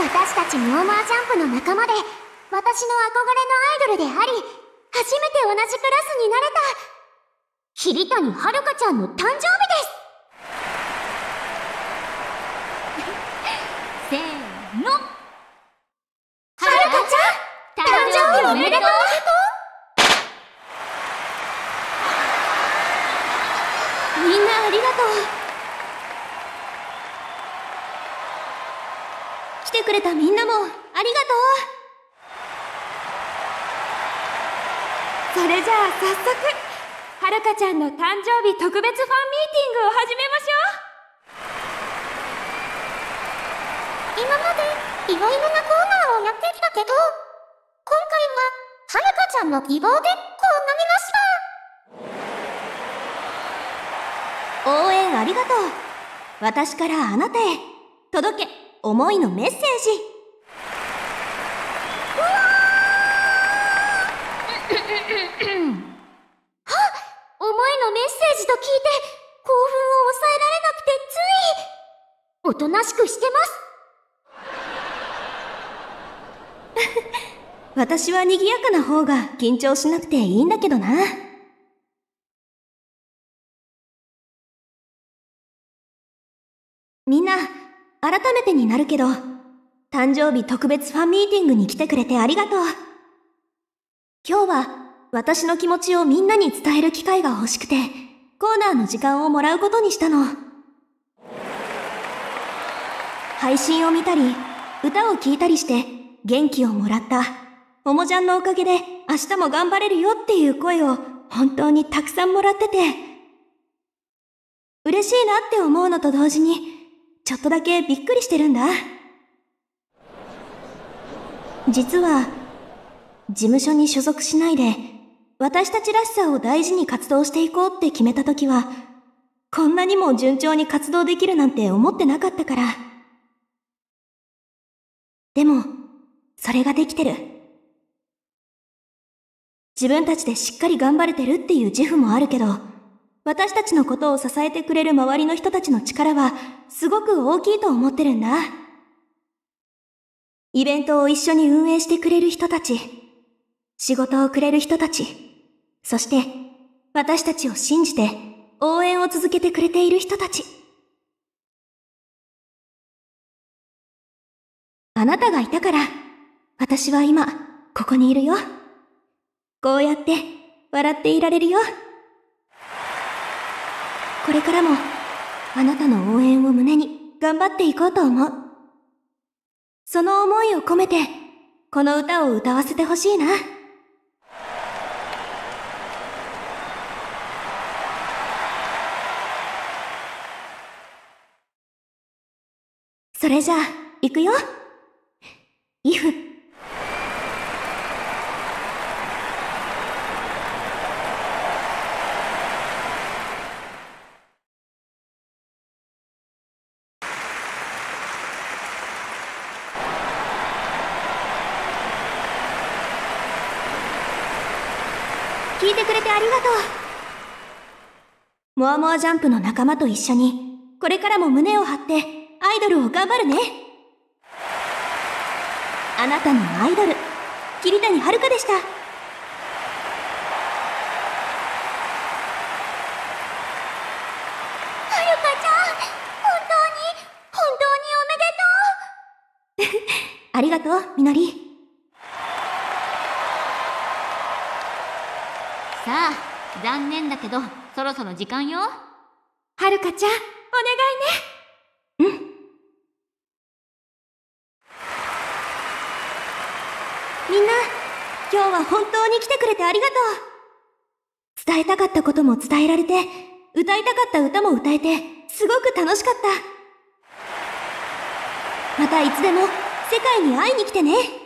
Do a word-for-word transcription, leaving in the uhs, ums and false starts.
私たちノーマージャンプの仲間で、私の憧れのアイドルであり、初めて同じクラスになれた、桐谷遥ちゃんの誕生日です。せーの。遥ちゃん、誕生日おめでとう。みんなありがとう。来てくれたみんなもありがとう。 それじゃあ早速、はるかちゃんの誕生日特別ファンミーティングを始めましょう。 今までいろいろなコーナーをやってきたけど、今回ははるかちゃんの希望でこうなりました。 応援ありがとう。私からあなたへ届け思いのメッセージ。 うわはっ、思いのメッセージと聞いて興奮を抑えられなくてついおとなしくしてます。 私は賑やかな方が緊張しなくていいんだけどな。みんな、改めてになるけど、誕生日特別ファンミーティングに来てくれてありがとう。今日は私の気持ちをみんなに伝える機会が欲しくて、コーナーの時間をもらうことにしたの。配信を見たり、歌を聴いたりして元気をもらった。おもちゃんのおかげで明日も頑張れるよっていう声を本当にたくさんもらってて、嬉しいなって思うのと同時に、ちょっとだけびっくりしてるんだ。実は、事務所に所属しないで、私たちらしさを大事に活動していこうって決めたときは、こんなにも順調に活動できるなんて思ってなかったから。でも、それができてる。自分たちでしっかり頑張れてるっていう自負もあるけど、私たちのことを支えてくれる周りの人たちの力はすごく大きいと思ってるんだ。イベントを一緒に運営してくれる人たち、仕事をくれる人たち、そして私たちを信じて応援を続けてくれている人たち。あなたがいたから、私は今ここにいるよ。こうやって笑っていられるよ。これからもあなたの応援を胸に頑張っていこうと思う。その思いを込めてこの歌を歌わせてほしいな。それじゃあ行くよ。イフ。聞いてくれてありがとう。モアモアジャンプの仲間と一緒に、これからも胸を張ってアイドルを頑張るね。あなたのアイドル、桐谷遥でした。はるかちゃん、本当に、本当におめでとう。 ありがとう、みのり。 さあ、残念だけど、そろそろ時間よ。 はるかちゃん、お願いね。 うん。みんな、今日は本当に来てくれてありがとう。伝えたかったことも伝えられて、歌いたかった歌も歌えて、すごく楽しかった。またいつでも世界に会いに来てね。